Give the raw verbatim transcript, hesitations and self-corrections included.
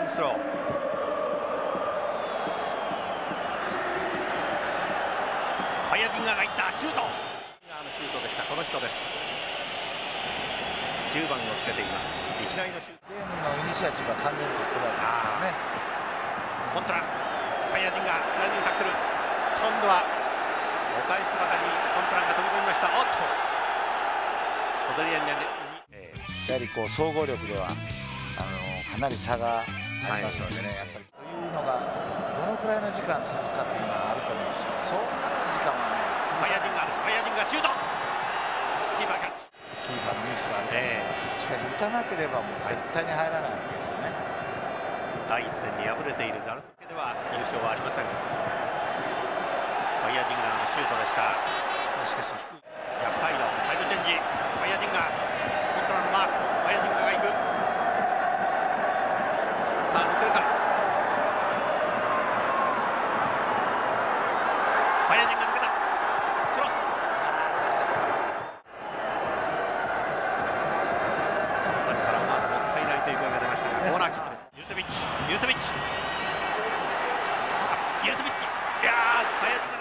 ングスロー。ファイアジンガーがいったシュート。あのシュートでした。この人です。じゅうばんをつけています。いきなりのシュート。 ゲームのイニシアチブは完全に取ってるわけですからね。 コントラ、ファイアジンガースライディングタックル。今度はお返すとばかりにコントラが飛び込みました。おっと小競り合いに、えー、 やはりこう総合力ではあのかなり差がありますのでね、はい、やっぱりというのがどのくらいの時間続くかというのはあると思うんですよ。そう長い時間はね、 ファイアジンガーです。ファイアジンガーシュート。キーパーキャッチ。 キーパーのミスがある、えー、しかし打たなければもう絶対に入らないわけですよね。 第一戦に敗れているザルツケでは優勝はありません。ファイアジンガーのシュートでした。 しかし低い逆サイド、サイドチェンジ。ファイアジンガー、コントラのマーク。ファイアジンガーが行く。さあ抜けるか。ファイアジンガー抜けた。クロス。その先から思わずもったいないという声が出ましたが、コーナーキックです。ユーセビッチ、ユーセビッチ、ユーセビッチ。いやー、ファイアジンガー